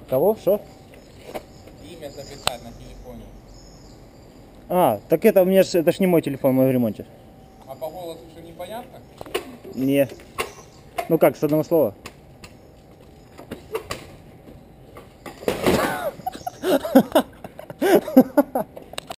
Кого? Что? Имя записать на телефоне. А, так это у меня это ж не мой телефон, мой в ремонте. А по голосу что непонятно? Не. Ну как, с одного слова?